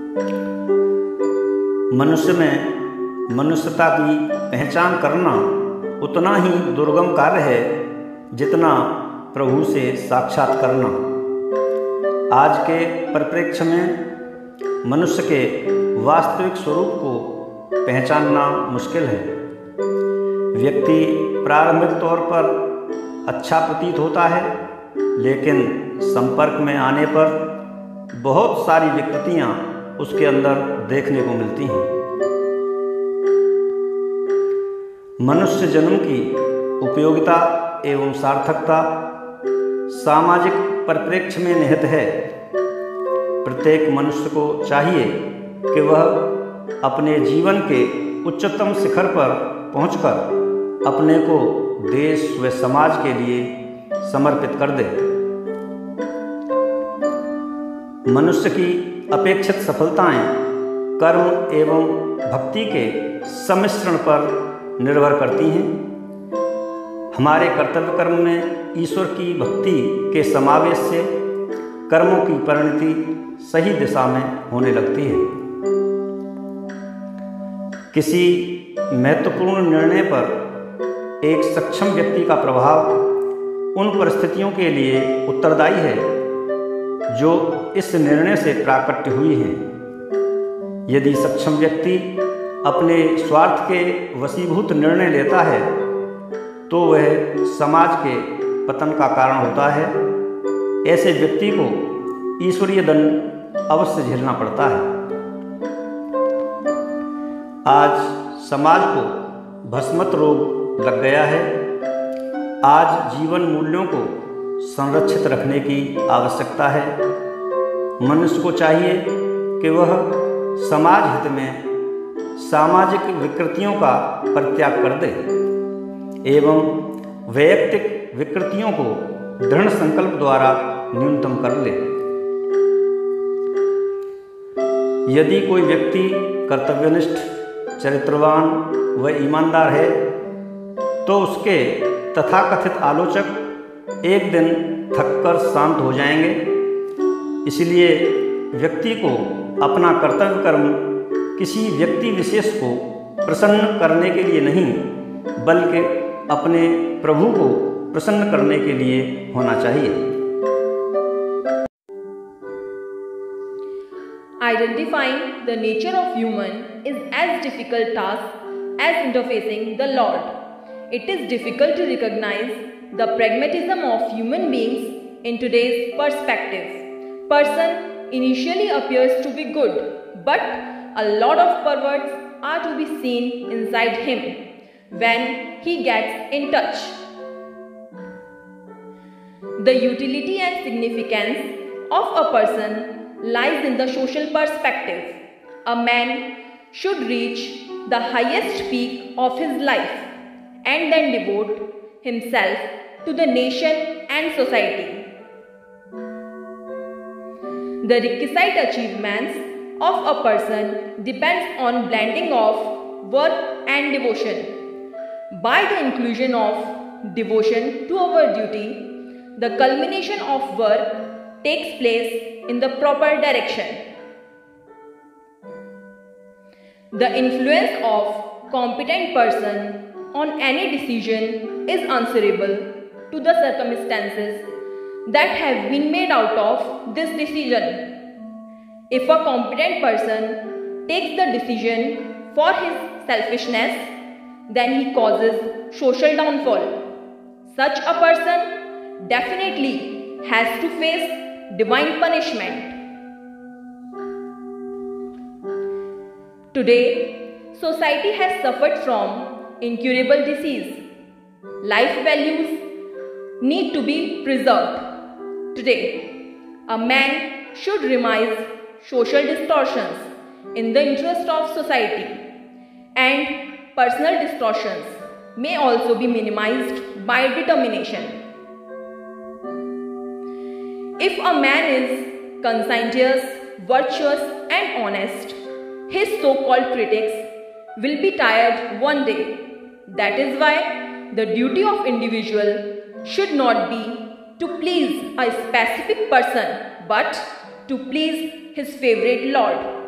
मनुष्य में मनुष्यता की पहचान करना उतना ही दुर्गम कार्य है जितना प्रभु से साक्षात करना। आज के परिप्रेक्ष्य में मनुष्य के वास्तविक स्वरूप को पहचानना मुश्किल है। व्यक्ति प्रारंभिक तौर पर अच्छा प्रतीत होता है, लेकिन संपर्क में आने पर बहुत सारी विकृतियां उसके अंदर देखने को मिलती हैं। मनुष्य जन्म की उपयोगिता एवं सार्थकता सामाजिक परिप्रेक्ष्य में निहित है। प्रत्येक मनुष्य को चाहिए कि वह अपने जीवन के उच्चतम शिखर पर पहुंचकर अपने को देश व समाज के लिए समर्पित कर दे। मनुष्य की अपेक्षित सफलताएं कर्म एवं भक्ति के सम्मिश्रण पर निर्भर करती हैं। हमारे कर्तव्य कर्म में ईश्वर की भक्ति के समावेश से कर्मों की परिणति सही दिशा में होने लगती है। किसी महत्वपूर्ण निर्णय पर एक सक्षम व्यक्ति का प्रभाव उन परिस्थितियों के लिए उत्तरदायी है जो इस निर्णय से प्राकट्य हुई हैं। यदि सक्षम व्यक्ति अपने स्वार्थ के वशीभूत निर्णय लेता है तो वह समाज के पतन का कारण होता है। ऐसे व्यक्ति को ईश्वरीय दंड अवश्य झेलना पड़ता है। आज समाज को भस्मत रोग लग गया है। आज जीवन मूल्यों को संरक्षित रखने की आवश्यकता है। मनुष्य को चाहिए कि वह समाज हित में सामाजिक विकृतियों का परित्याग कर दे एवं वैयक्तिक विकृतियों को दृढ़ संकल्प द्वारा न्यूनतम कर ले। यदि कोई व्यक्ति कर्तव्यनिष्ठ, चरित्रवान व ईमानदार है तो उसके तथाकथित आलोचक एक दिन थककर शांत हो जाएंगे। इसलिए व्यक्ति को अपना कर्तव्य कर्म किसी व्यक्ति विशेष को प्रसन्न करने के लिए नहीं, बल्कि अपने प्रभु को प्रसन्न करने के लिए होना चाहिए। Identifying the nature of human is as difficult task as interfacing the Lord. It is difficult to recognize the pragmatism of human beings in today's perspective. Person initially appears to be good, but a lot of perverts are to be seen inside him when he gets in touch. The utility and significance of a person lies in the social perspective. A man should reach the highest peak of his life and then devote himself to the nation and society. The requisite achievements of a person depends on blending of work and devotion. By the inclusion of devotion to our duty, the culmination of work takes place in the proper direction. The influence of competent person on any decision is answerable to the circumstances that have been made out of this decision. If a competent person takes the decision for his selfishness, then he causes social downfall. Such a person definitely has to face divine punishment. Today, society has suffered from incurable disease. Life values need to be preserved. Today, a man should remise social distortions in the interest of society, and personal distortions may also be minimized by determination. If a man is conscientious, virtuous and honest, his so-called critics will be tired one day. That is why the duty of individual should not be to please a specific person, but to please his favorite Lord.